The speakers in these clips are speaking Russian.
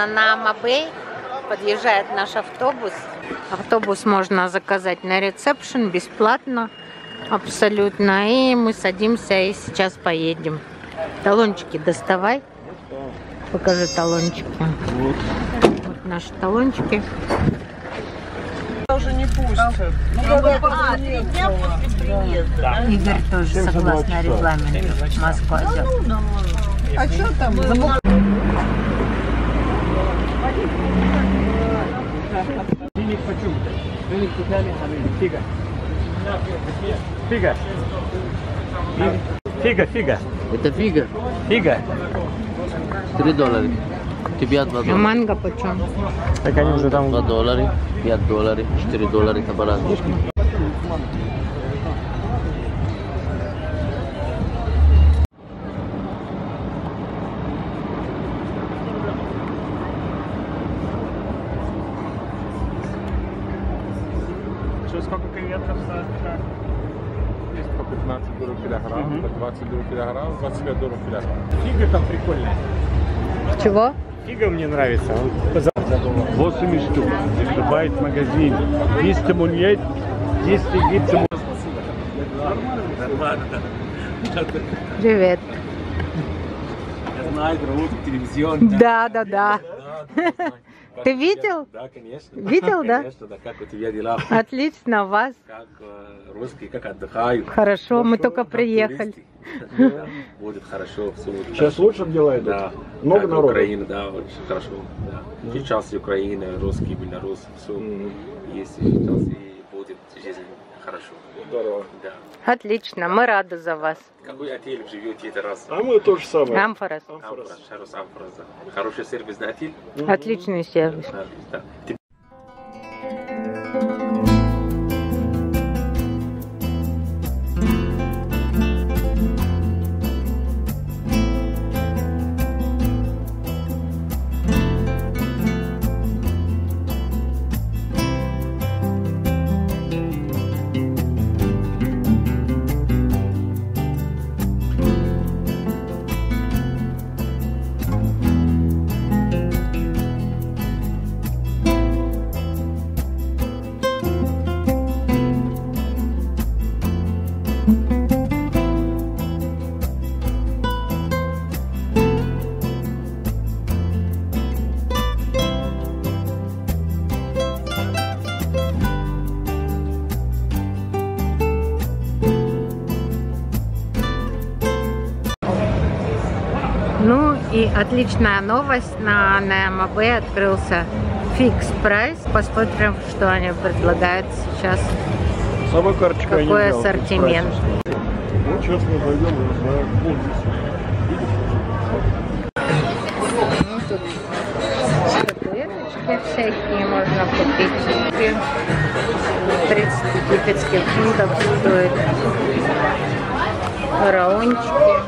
недавно на Амабей. Подъезжает наш автобус. Автобус можно заказать на ресепшн бесплатно. Абсолютно. И мы садимся и сейчас поедем. Талончики доставай. Покажи талончики. Вот наши талончики. Уже не пустят. Игорь тоже согласно регламенту. Москва. А что там? Фига. Это фига? Фига. $3. Тебе $2. А манго почем? Так они уже там... $2, $5, $4 это по-разному. Сколько креветков стоит? Есть по $15 килограмм, по $20 килограмм, $25 килограмм. Фига там прикольная. Чего? Фига мне нравится. 8 штук. Добавить в магазин. 200 монет, 200 гипсов. Привет. Я знаю, работу в телевизионе. Да. Ты видел? Да, конечно. Видел, да? Конечно, да. Как у тебя дела? Отлично, вас. Как русские, как отдыхают? Хорошо, мы только приехали. Да, будет хорошо, все будет Сейчас хорошо. лучше дела идут? Да. Много Так, народу? Украина, да, очень хорошо. Да. Сейчас Украина, русские, белорусы, все есть сейчас и будет жизнь хорошо. Здорово. Да. Отлично, мы рады за вас. Какой отель живете это раз? А мы то же самое. Амфорос. Амфорос, да. Хороший сервис на отель? Отличный сервис. Да. Ну и отличная новость. На Амабей открылся фикс прайс. Посмотрим, что они предлагают сейчас. Самая карточка я не Какой взял, ассортимент. Ну, сейчас мы пойдем и узнаем. Вот Ну, тут статуэточки всякие можно купить. 30 египетских фунтов стоит. Фараончики.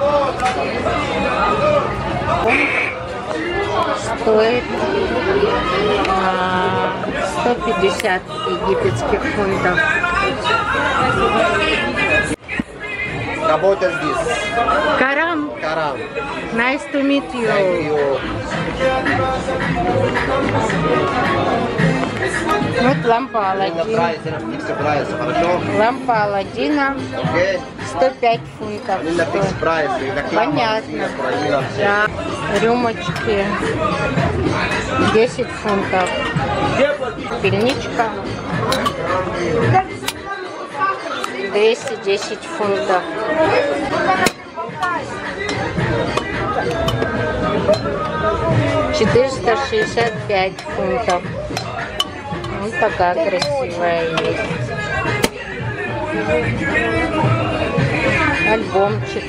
Стоит 150 египетских фунтов. Работа здесь. Карам. Карам. Nice to meet you. Thank you. Вот лампа Аладдина. Фикс прайс, хорошо? Лампа Аладдина. Окей. 105 фунтов. Они на фикс стоит. прайс. Понятно. Да. Рюмочки 10 фунтов. Пельничка 210 фунтов. $465 фунтов. Вот такая красивая есть. Альбомчик.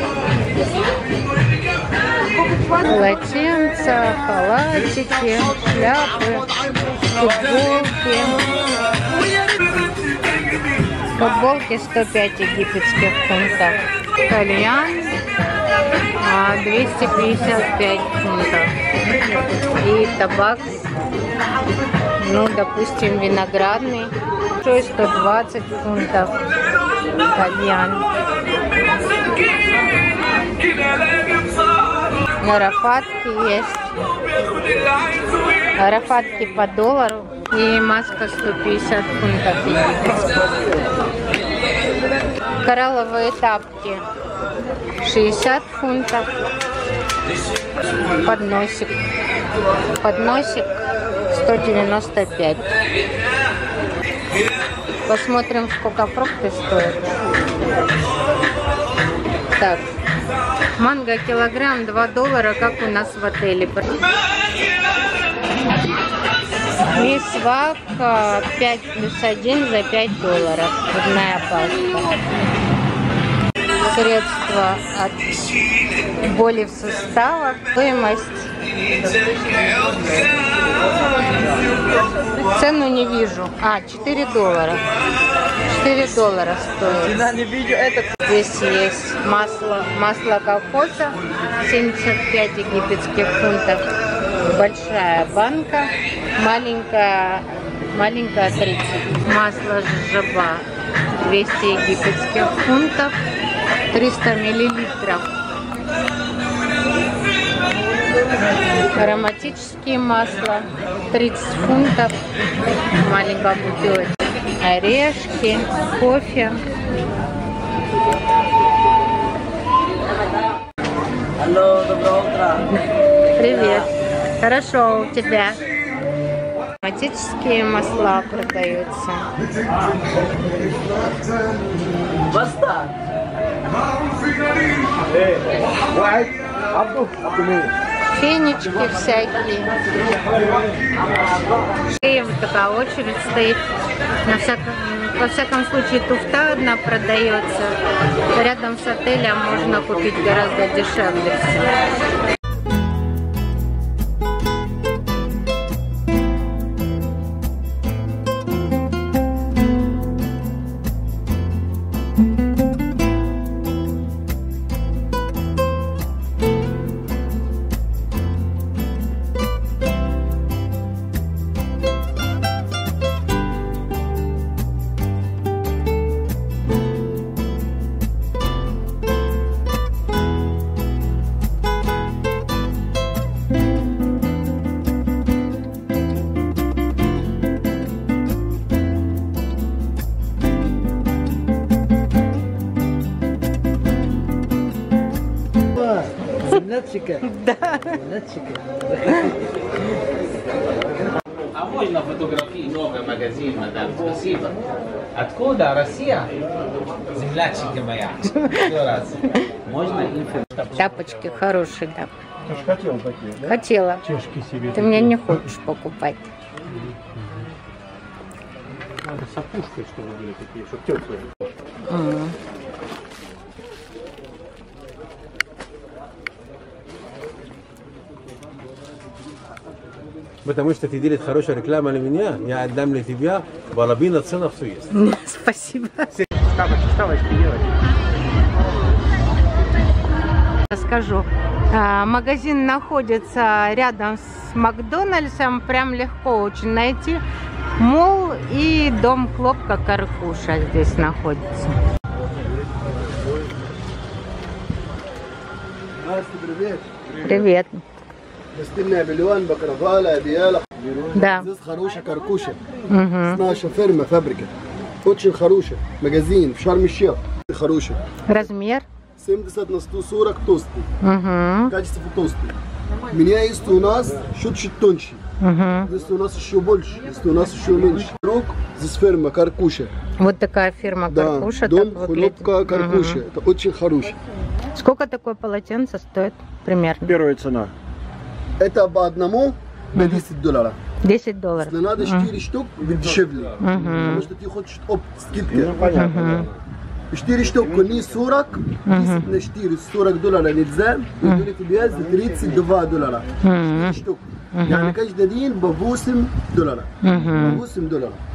Полотенца, халатики, шляпы, футболки. Футболки 105 египетских фунтов. Кальян 255 фунтов. И табак, ну, допустим, виноградный, 120 фунтов. Кальян. Арафатки есть. Арафатки по доллару. И маска 150 фунтов египетских. Коралловые тапки 60 фунтов. Подносик. Подносик 195. Посмотрим, сколько фрукты стоят. Так. Манго килограмм $2, как у нас в отеле. Мисвак 5+1 за $5. Зубная паста. Средства от боли в суставах. Стоимость. Цену не вижу. $4. $4 стоит. Здесь есть масло кокоса 75 египетских фунтов. Большая банка, маленькая 30. Масло жожоба 200 египетских фунтов, 300 миллилитров. Ароматические масла 30 фунтов, маленькая бутылочка. Орешки, кофе. Алло, доброе утро. Привет. Хорошо у тебя. Ароматические масла продаются. Баста. Фенечки всякие. И вот такая очередь стоит. Во всяком случае, туфта одна продается. Рядом с отелем можно купить гораздо дешевле всего. Да. А можно фотографии новый магазин, мадам? Спасибо. Откуда? Россия? Землячики моя. Еще раз. Можно инфо? Тапочки хорошие, да. Ты же хотела такие, да? Хотела. Чешки себе. Ты мне не хочешь покупать. Надо с опушкой, чтобы были такие, чтобы теплые. Потому что ты делаешь хорошую рекламу на меня, я отдам для тебя половину цены все есть. Спасибо. Вставочки делать. Расскажу. Магазин находится рядом с Макдональдсом. Прям легко очень найти. Молл и дом хлопка Каркуша здесь находится. Привет. Привет. Гостиная «Бельон», Бакравала, Биала. Да. Здесь хорошая каркуша. Наша фирма, фабрика. Очень хорошая. Магазин в Шарм-эль-Шейх. Хороший. Размер? 70 на 140 толстый. Качество толстый. У меня есть у нас чуть-чуть тоньше. Здесь у нас еще больше, здесь у нас еще меньше. Здесь фирма Каркуша. Вот такая фирма Каркуша. Да, дом хлопка Каркуша. Это очень хороший. Сколько такое полотенце стоит примерно? Первая цена. Это по одному $10. $10. Если надо 4 штук, дешевле. Потому что ты хочешь скидки. Ну, понятно. 4 штуки не 40, 10 на 4, $40 нельзя. И дали тебе за $32. 4 штук. يعني каждый день по $8. $8.